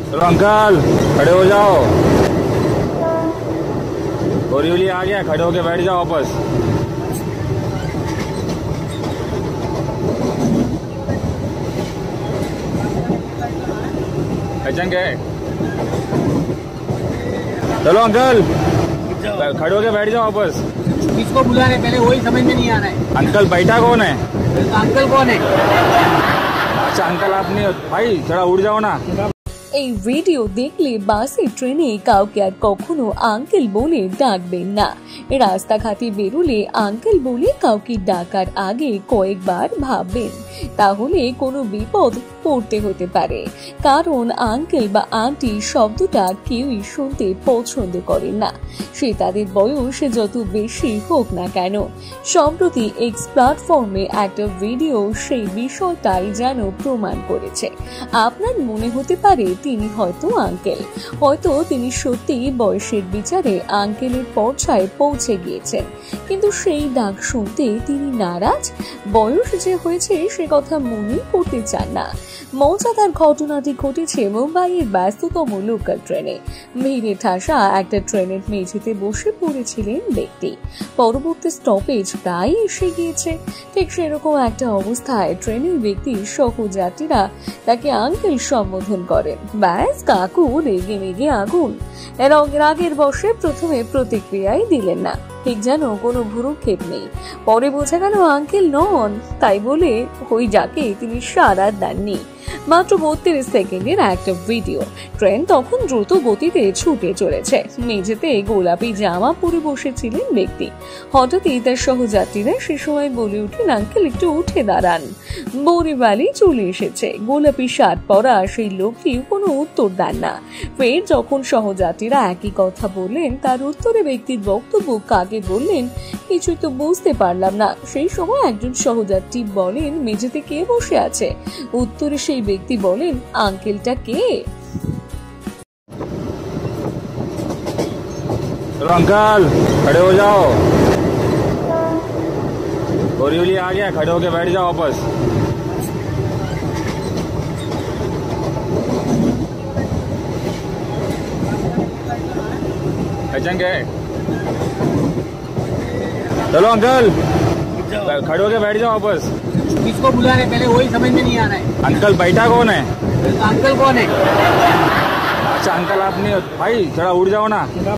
चलो अंकल खड़े हो जाओ। बोरीवली आ गया, खड़े होके बैठ जाओ वापस। पहचान गए? चलो अंकल खड़े होके बैठ जाओ वापस। किसको बुला रहे पहले वही समझ में नहीं आ रहा है। अंकल बैठा कौन है? अंकल कौन है? अच्छा अंकल आप नहीं हो भाई, थोड़ा उड़ जाओ ना। এই ভিডিও দেখলে বাসে ট্রেনে কাউকে আর কখনো আঙ্কেল বলে ডাকবেন না। রাস্তাঘাটে বেরোলে আঙ্কেল বলে কাউকে ডাকার আগে কয়েকবার ভাববেন, তাহলে কোনো বিপদ পড়তে হতে পারে। কারণ আঙ্কেল বা আন্টি শব্দটা কেউই শুনতে পছন্দ করেন না, সে তাদের বয়স যত বেশি হোক না কেন। সম্প্রতি এক্স প্ল্যাটফর্মে একটা ভিডিও সেই বিষয়টাই যেন প্রমাণ করেছে। আপনার মনে হতে পারে তিনি হয়তো আঙ্কেল, হয়তো তিনি সত্যি বয়সের বিচারে আঙ্কেলের পর্যায়ে পৌঁছে গিয়েছেন, কিন্তু সেই ডাক শুনতে তিনি নারাজ, বয়স যে হয়েছে সে কথা মনেই করতে চান না। মজাদার ঘটনাটি ঘটেছে মুম্বাইয়ের ব্যস্ততম লোকাল ট্রেনে। ভিড়ে ঠাসা একটা ট্রেনের মেঝেতে বসে পড়েছিলেন ব্যক্তি। পরবর্তী স্টপেজ প্রায় এসে গিয়েছে। ঠিক সেরকম একটা অবস্থায় ট্রেনের ব্যক্তির সহযাত্রীরা তাকে আঙ্কেল সম্বোধন করেন। ব্যাস কাকু রেগে মেগে আগুন। রাগের বশে প্রথমে প্রতিক্রিয়াই দিলেন না, ঠিক যেন কোনো ভ্রুক্ষেপ নেই। পরে বোঝা গেল আঙ্কেল নন, তাই বলে ওই যাকে তিনি সাড়া দেননি। মাত্র 32 সেকেন্ডের একটা ভিডিও। ট্রেন তখন দ্রুত গতিতে ছুটে চলেছে। মেঝেতে গোলাপি জামা পরে বসেছিলেন ব্যক্তি। হঠাৎই তার সহযাত্রীরা সে সময় বলে উঠলেন, আঙ্কেল একটু উঠে দাঁড়ান, বরিবালি চলে এসেছে। গোলাপি শার্ট পরা সেই লোকটি কোনো উত্তর দেন না। ফের যখন সহযাত্রীরা একই কথা বললেন, তার উত্তরে ব্যক্তির বক্তব্য কাকে বললেন কিছুই তো বুঝতে পারলাম না। সেই সময় একজন সহযাত্রী বলেন, মেঝেতে কে বসে আছে? উত্তরে সেই ব্যক্তি বলেন, আঙ্কেলটা কে? चलो अंकल खड़े हो जाओ। बोरीवली आ गया, खड़े होके बैठ जाओ वापस। पहचान गए? चलो अंकल खड़े होके बैठ जाओ वापस। किसको बुला रहे पहले वही समझ में नहीं आ रहा है। अंकल बैठा कौन है? अंकल कौन है? अच्छा अंकल आप नहीं हो भाई, थोड़ा उड़ जाओ ना।